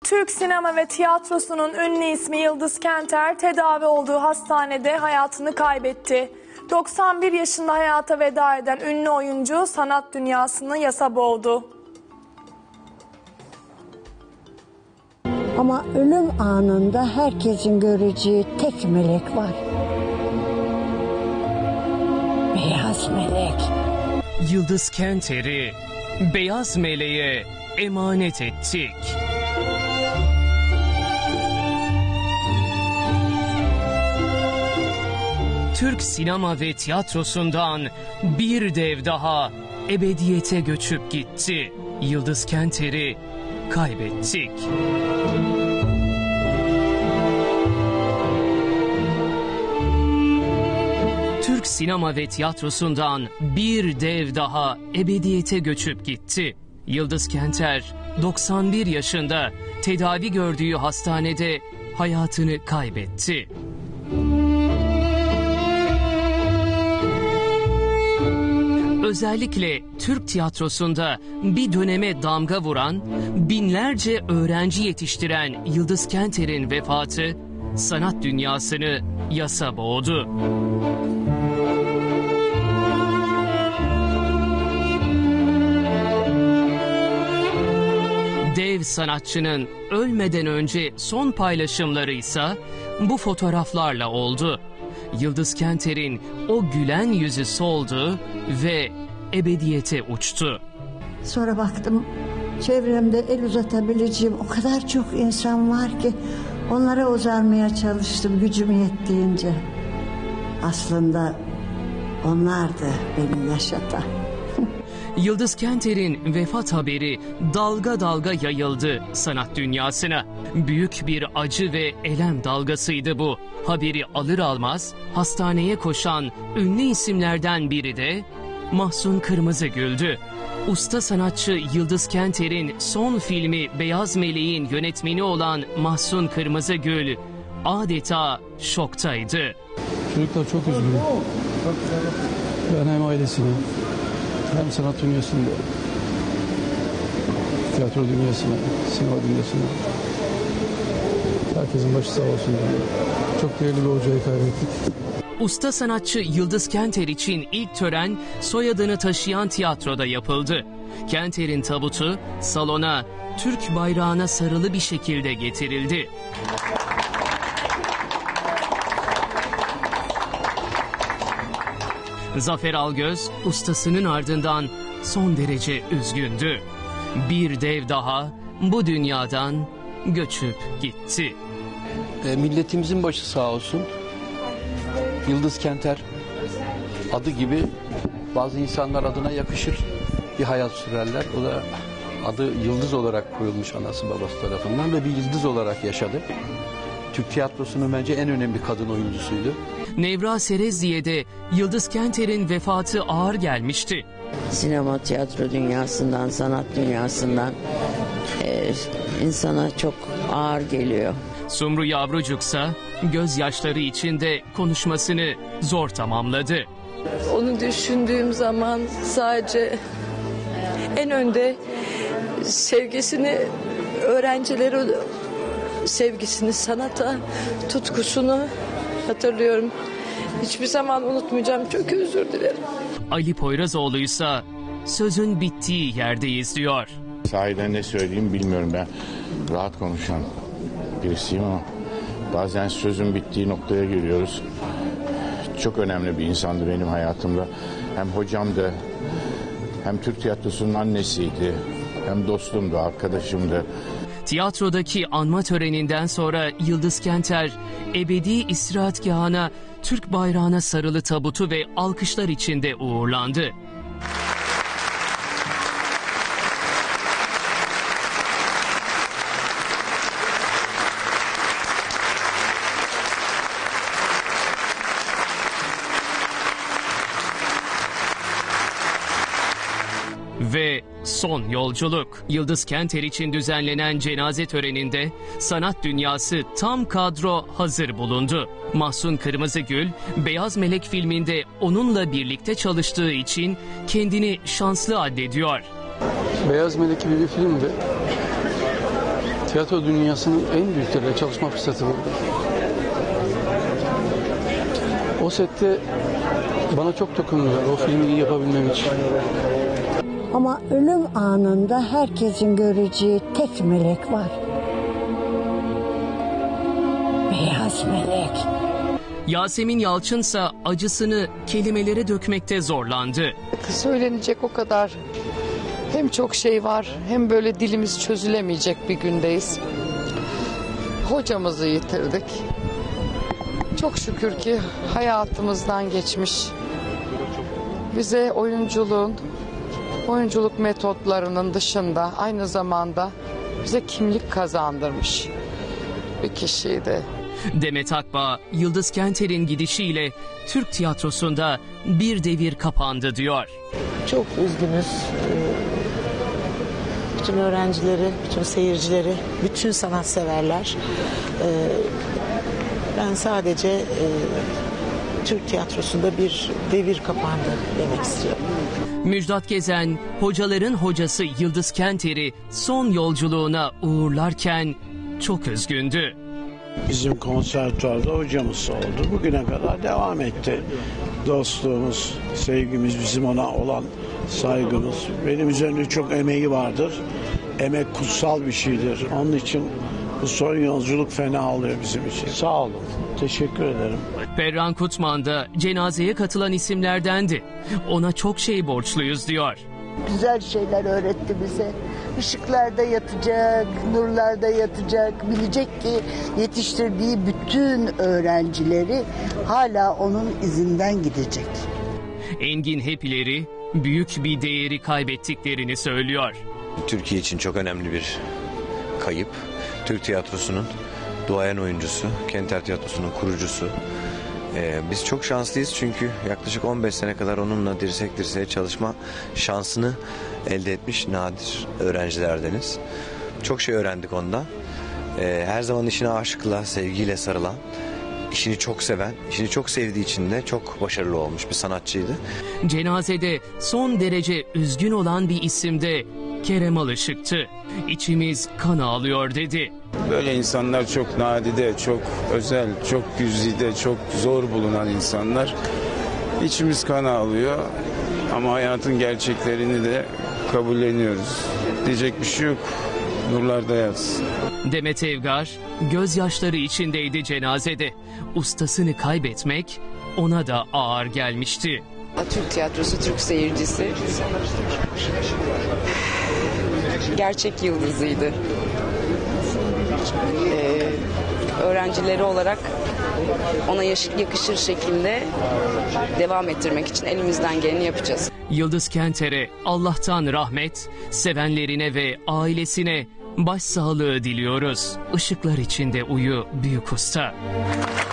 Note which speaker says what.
Speaker 1: Türk sinema ve tiyatrosunun ünlü ismi Yıldız Kenter tedavi olduğu hastanede hayatını kaybetti. 91 yaşında hayata veda eden ünlü oyuncu sanat dünyasını yasa boğdu.
Speaker 2: Ama ölüm anında herkesin göreceği tek melek var. Beyaz melek.
Speaker 3: Yıldız Kenter'i beyaz meleğe emanet ettik. Türk sinema ve tiyatrosundan bir dev daha ebediyete göçüp gitti. Yıldız Kenter'i kaybettik. Türk sinema ve tiyatrosundan bir dev daha ebediyete göçüp gitti. Yıldız Kenter 91 yaşında tedavi gördüğü hastanede hayatını kaybetti. Özellikle Türk tiyatrosunda bir döneme damga vuran, binlerce öğrenci yetiştiren Yıldız Kenter'in vefatı sanat dünyasını yasa boğdu. Dev sanatçının ölmeden önce son paylaşımları ise bu fotoğraflarla oldu. Yıldız Kenter'in o gülen yüzü soldu ve ebediyete uçtu.
Speaker 2: Sonra baktım çevremde el uzatabileceğim o kadar çok insan var ki onlara uzanmaya çalıştım gücüm yettiğince. Aslında onlardı beni yaşatan.
Speaker 3: Yıldız Kenter'in vefat haberi dalga dalga yayıldı sanat dünyasına. Büyük bir acı ve elem dalgasıydı bu. Haberi alır almaz hastaneye koşan ünlü isimlerden biri de Mahsun Kırmızıgül'dü. Usta sanatçı Yıldız Kenter'in son filmi Beyaz Meleğin yönetmeni olan Mahsun Kırmızıgül adeta şoktaydı.
Speaker 4: Çocuklar çok üzgün. Ben hem ailesine hem sanat dünyasında, tiyatro dünyasına, sinema dünyasına herkesin başı sağ olsun. Çok değerli bir hocayı kaybettik.
Speaker 3: Usta sanatçı Yıldız Kenter için ilk tören soyadını taşıyan tiyatroda yapıldı. Kenter'in tabutu salona Türk bayrağına sarılı bir şekilde getirildi. Zafer Algöz ustasının ardından son derece üzgündü. Bir dev daha bu dünyadan göçüp gitti.
Speaker 5: Milletimizin başı sağ olsun. Yıldız Kenter adı gibi bazı insanlar adına yakışır bir hayat sürerler. O da adı Yıldız olarak koyulmuş anası babası tarafından ve bir yıldız olarak yaşadı. Türk tiyatrosunun bence en önemli kadın oyuncusuydu.
Speaker 3: Nevra Serezliye'de Yıldız Kenter'in vefatı ağır gelmişti.
Speaker 6: Sinema, tiyatro dünyasından, sanat dünyasından insana çok ağır geliyor.
Speaker 3: Sumru Yavrucuksa gözyaşları içinde konuşmasını zor tamamladı.
Speaker 7: Onu düşündüğüm zaman sadece en önde sevgisini, öğrencilere sevgisini, sanata tutkusunu hatırlıyorum. Hiçbir zaman unutmayacağım. Çok özür dilerim.
Speaker 3: Ali Poyrazoğlu ise sözün bittiği yerdeyiz diyor.
Speaker 8: Sahiden ne söyleyeyim bilmiyorum, ben rahat konuşan birisiyim ama bazen sözün bittiği noktaya geliyoruz. Çok önemli bir insandı benim hayatımda. Hem hocamdı, hem Türk tiyatrosunun annesiydi, hem dostumdu, arkadaşımdı.
Speaker 3: Tiyatrodaki anma töreninden sonra Yıldız Kenter ebedi istirahatgahına Türk bayrağına sarılı tabutu ve alkışlar içinde uğurlandı. Ve son yolculuk. Yıldız Kenter için düzenlenen cenaze töreninde sanat dünyası tam kadro hazır bulundu. Mahsun Kırmızıgül, Beyaz Melek filminde onunla birlikte çalıştığı için kendini şanslı addediyor.
Speaker 4: Beyaz Melek gibi bir filmdi. Tiyatro dünyasının en büyükleriyle çalışma fırsatı buldu. O sette bana çok dokundular o filmi iyi yapabilmem için.
Speaker 2: Ama ölüm anında herkesin göreceği tek melek var. Beyaz melek.
Speaker 3: Yasemin Yalçınsa acısını kelimelere dökmekte zorlandı.
Speaker 9: Söylenecek o kadar hem çok şey var hem böyle dilimiz çözülemeyecek bir gündeyiz. Hocamızı yitirdik. Çok şükür ki hayatımızdan geçmiş. Bize oyunculuk metotlarının dışında aynı zamanda bize kimlik kazandırmış bir kişiydi.
Speaker 3: Demet Akbağ, Yıldız Kenter'in gidişiyle Türk tiyatrosunda bir devir kapandı diyor.
Speaker 10: Çok üzgünüz. Bütün öğrencileri, bütün seyircileri, bütün sanatseverler. Ben sadece Türk tiyatrosunda bir devir kapandı demek istiyorum.
Speaker 3: Müjdat Gezen, hocaların hocası Yıldız Kenter'i son yolculuğuna uğurlarken çok üzgündü.
Speaker 11: Bizim konservatuvarda hocamız oldu. Bugüne kadar devam etti. Dostluğumuz, sevgimiz, bizim ona olan saygımız. Benim üzerinde çok emeği vardır. Emek kutsal bir şeydir. Onun için bu son yolculuk fena oluyor bizim için. Sağ olun. Teşekkür ederim.
Speaker 3: Ferran Kutman da cenazeye katılan isimlerdendi. Ona çok şey borçluyuz diyor.
Speaker 2: Güzel şeyler öğretti bize. Işıklarda yatacak, nurlarda yatacak. Bilecek ki yetiştirdiği bütün öğrencileri hala onun izinden gidecek.
Speaker 3: Engin Hepileri büyük bir değeri kaybettiklerini söylüyor.
Speaker 12: Türkiye için çok önemli bir kayıp. Türk tiyatrosunun duayen oyuncusu, Kenter Tiyatrosu'nun kurucusu. Biz çok şanslıyız çünkü yaklaşık 15 sene kadar onunla dirsek dirseğe çalışma şansını elde etmiş nadir öğrencilerdeniz. Çok şey öğrendik ondan. Her zaman işine aşkla, sevgiyle sarılan, işini çok seven, işini çok sevdiği için de çok başarılı olmuş bir sanatçıydı.
Speaker 3: Cenazede son derece üzgün olan bir isim de Kerem Alışık'tı. İçimiz kan ağlıyor dedi.
Speaker 13: Böyle insanlar çok nadide, çok özel, çok güzide, çok zor bulunan insanlar. İçimiz kan ağlıyor ama hayatın gerçeklerini de kabulleniyoruz. Diyecek bir şey yok. Nurlarda yatsın.
Speaker 3: Demet Evgar gözyaşları içindeydi cenazede. Ustasını kaybetmek ona da ağır gelmişti.
Speaker 9: Türk tiyatrosu, Türk seyircisi gerçek yıldızıydı. Öğrencileri olarak ona yakışır şekilde devam ettirmek için elimizden geleni yapacağız.
Speaker 3: Yıldız Kenter'e Allah'tan rahmet, sevenlerine ve ailesine başsağlığı diliyoruz. Işıklar içinde uyu büyük usta.